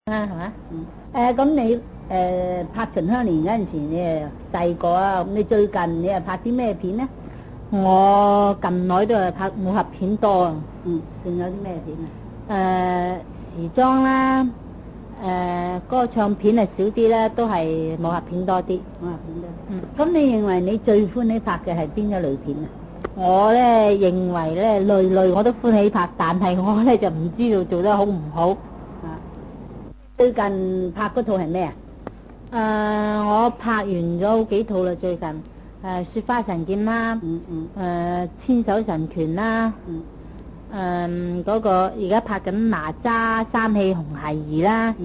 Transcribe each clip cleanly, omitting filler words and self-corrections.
係嘛？咁你拍秦香蓮嗰陣時，你係細個啊，咁你最近你係拍啲咩片咧？ 我近來都係拍武俠片多啊。 仲有啲咩片啊？ 時裝啦，歌唱片係少啲啦，都係武俠片多啲。 武俠片多。咁你認為你最歡喜拍嘅係邊一類片啊？ 我咧認為咧類我都歡喜拍，但係我咧就唔知道做得好唔好。 最近拍嗰套係咩啊？ 我拍完咗好幾套啦，最近雪花神劍啦，千手神拳啦，嗰個而家拍緊哪吒三氣紅孩兒啦，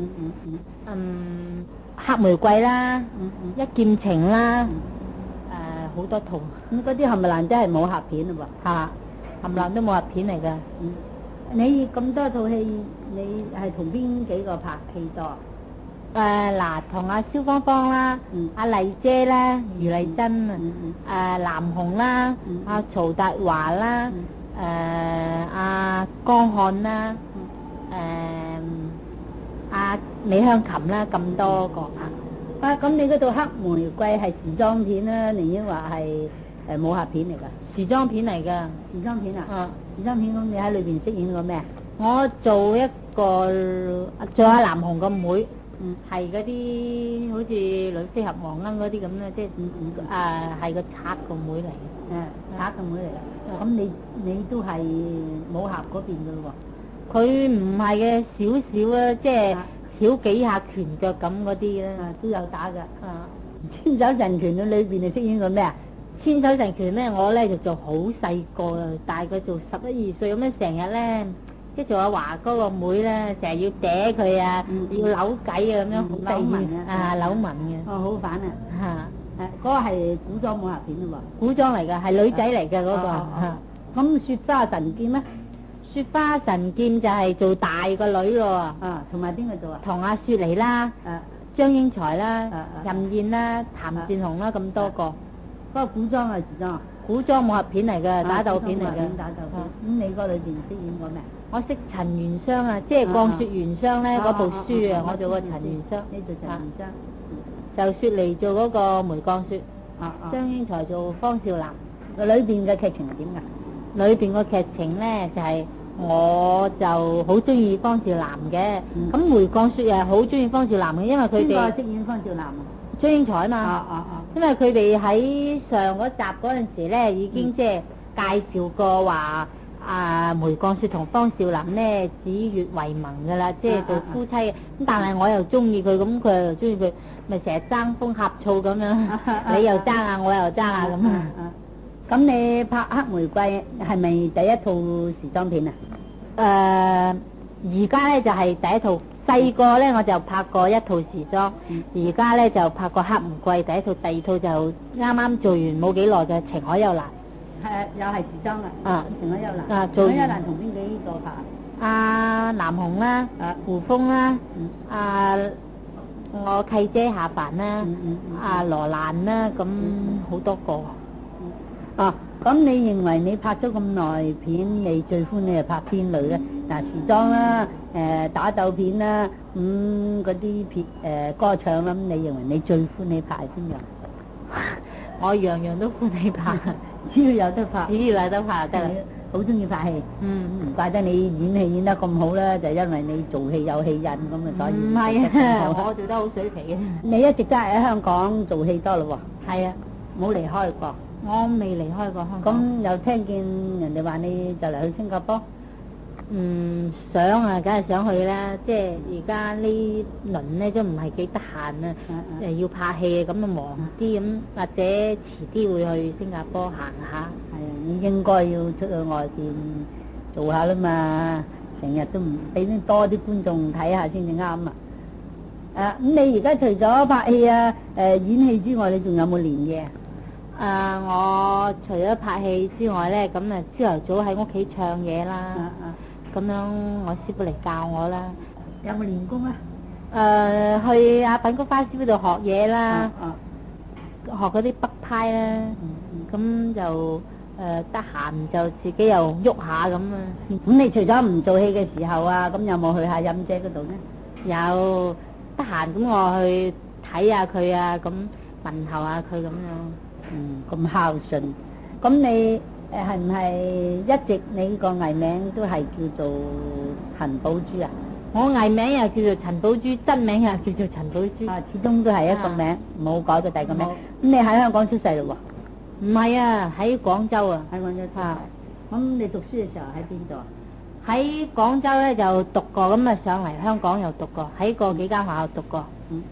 黑玫瑰啦，一劍情啦，好多套。 咁嗰啲係咪爛都係武俠片嘞噃？ 嚇，冚唪唥都武俠片嚟㗎。 你咁多套戲，你係同邊幾個拍戲多？ 嗱，同阿蕭芳芳啦，阿麗姐啦，余麗珍南紅啦，阿曹達華啦，阿江漢啦，阿李香琴啦，咁多個拍。 咁你嗰套黑玫瑰係時裝片啦，定抑或係武俠片嚟㗎？ 時裝片嚟㗎。 時裝片啊？時裝片，咁你喺裏邊飾演個咩啊？ 我做阿南紅個妹，係嗰啲好似女飛俠黃鶯嗰啲咁咧，即係係個賊個妹嚟嘅。 賊個妹嚟嘅。咁你都係武俠嗰邊㗎咯喎？ 佢唔係嘅，少少啊，即係曉幾下拳腳咁嗰啲啦。 都有打㗎。千手神拳嘅裏邊你飾演個咩啊？ 千手神拳咧，我咧就做好細個啦，大概做11、12歲咁樣，成日咧即係做阿華哥個妹咧，成日要嗲佢啊，要扭計啊咁樣，好得意扭紋嘅。 好煩啊！嗰個係古裝武俠片嘞喎。 古裝嚟㗎，係女仔嚟㗎嗰個。 咁雪花神劍咧？ 雪花神劍就係做大個女咯。 同埋邊個做啊？ 同阿雪梨啦，張英才啦，任燕啦，譚善紅啦，咁多個。 嗰個古裝係時裝啊？ 古裝武俠片嚟嘅，打鬥片嚟嘅。 打鬥片。咁你嗰裏邊飾演過咩？ 我識陳元湘啊，即係《降雪元霜》咧嗰部書啊，我做過陳元湘。 你做陳元湘。 就雪梨做嗰個梅降雪，張英才做方少南。 裏邊嘅劇情係點㗎？ 裏邊個劇情咧就係我就好中意方少南嘅，咁梅降雪又係好中意方少南嘅，因為佢哋。邊個飾演方少南啊？ 張英才啊嘛。因為佢哋喺上嗰集嗰陣時咧，已經即係介紹過話梅降雪同方少林咧指月為盟噶啦，即係做夫妻嘅。咁但係我又中意佢，咁佢又中意佢，咪成日爭風呷醋咁樣，你又爭啊，我又爭啊咁啊。 咁你拍黑玫瑰係咪第一套時裝片啊？ 而家咧就係第一套。細個咧我就拍過一套時裝，而家咧就拍過黑玫瑰第一套，第二套就啱啱做完冇幾耐嘅情海幽蘭。 又係時裝啊？情海幽蘭。 情海幽蘭同邊幾個拍啊？ 阿南紅啦，胡楓啦，我契姐夏凡啦，阿羅蘭啦，咁好多個。 咁你認為你拍咗咁耐片，你最歡喜係拍邊類咧？時裝啦，打鬥片啦，嗰啲片歌唱啦，咁你認為你最歡喜拍係邊樣？ 我樣樣都歡喜拍， 只要有得拍， 只要有得拍就得啦。 好中意拍戲。唔怪得你演戲演得咁好啦，就因為你做戲有戲癮咁啊，所以。 唔係我做得好水皮嘅。 你一直都係喺香港做戲多咯喎？ 係啊， 冇離開過。 我未離開過香港。 咁又聽見人哋話你就嚟去新加坡？ 想啊，梗係想去啦。即係而家呢輪咧都唔係幾得閒啊，要拍戲咁啊忙啲咁，或者遲啲會去新加坡行下。 係啊，你應該要出去外邊做下啦嘛，成日都唔俾多啲觀眾睇下先至啱啊！咁你而家除咗拍戲演戲之外，你仲有冇練嘢？ 我除咗拍戲之外咧，咁朝頭早喺屋企唱嘢啦，咁樣我師傅嚟教我啦。 有冇練功啊？ 去阿品菊花師傅度學嘢啦，學嗰啲北派啦，咁就得閒就自己又喐下咁啊。 咁你除咗唔做戲嘅時候啊，咁有冇去下飲姐嗰度咧？ 有得閒咁我去睇下佢啊，咁問候下佢咁樣。 咁孝順。咁你係唔係一直你個藝名都係叫做陳寶珠啊？ 我藝名又叫做陳寶珠，真名又叫做陳寶珠。 啊，始終都係一個名，冇改過第二個名。 冇咁你喺香港出世嘞喎？ 唔係啊，喺廣州啊。 喺廣州出世。咁你讀書嘅時候喺邊度啊？ 喺廣州咧就讀過，咁啊上嚟香港又讀過，喺過幾間學校讀過。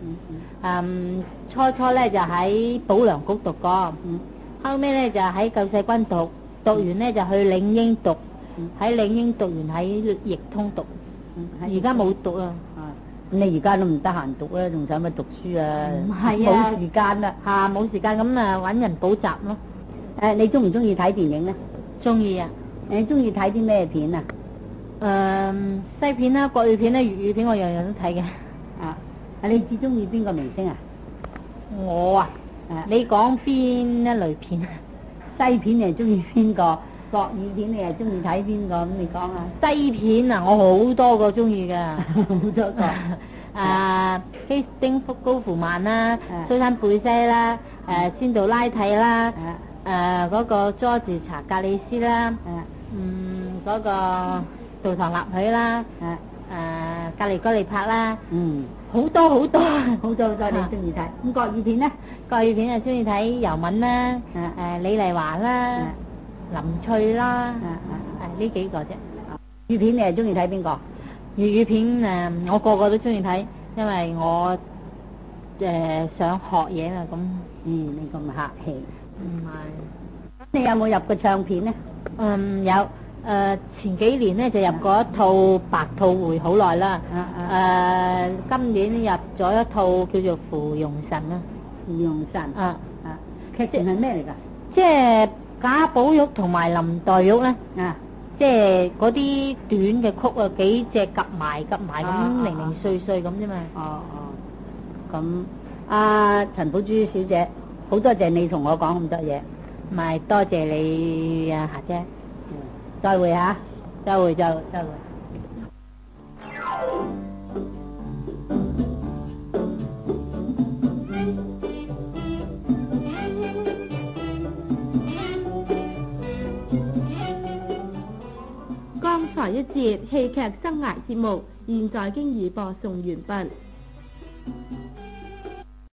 初咧就喺保良局讀過，後尾咧就喺救世軍讀完咧就去領英讀，喺領英讀完喺易通讀，而家冇讀啊。 咁你而家都唔得閒讀啦，仲使乜讀書啊？ 唔係啊， 冇時間啦。 冇時間，咁啊揾人補習咯。 你中唔中意睇電影咧？ 中意啊。 你中意睇啲咩片啊？ 西片啦、國語片啦、粵語片，我樣樣都睇嘅。 你最中意邊個明星啊？ 我啊，你講邊一類片啊？ 西片你係中意邊個？國語片你係中意睇邊個？咁你講啊。 西片啊，我好多個中意噶。 好多個。 希丁福高夫曼啦，蘇珊貝西啦，仙杜拉蒂啦，嗰個佐治查格里斯啦，嗰個杜唐納許啦，格里哥利帕啦，好多好多好多你中意睇。咁國語片咧？ 國語片啊，中意睇尤敏啦，李麗華啦，林翠啦，呢幾個啫。 粵片你係中意睇邊個？ 粵語片我個個都中意睇，因為我想學嘢嘛，咁。 你咁客氣。 唔係。 你有冇入過唱片咧？ 有。前幾年咧就入過一套《白兔會》，好耐啦。今年入咗一套叫做《芙蓉神》啦。 芙蓉神。劇情係咩嚟㗎？ 即係賈寶玉同埋林黛玉咧。即係嗰啲短嘅曲啊，幾隻夾埋咁零零碎碎咁啫嘛。咁陳寶珠小姐，好多謝你同我講咁多嘢。 唔係，多謝你啊，霞姐。 再會嚇， 再會。 剛才一節戲劇生涯節目，現在經已播送完畢。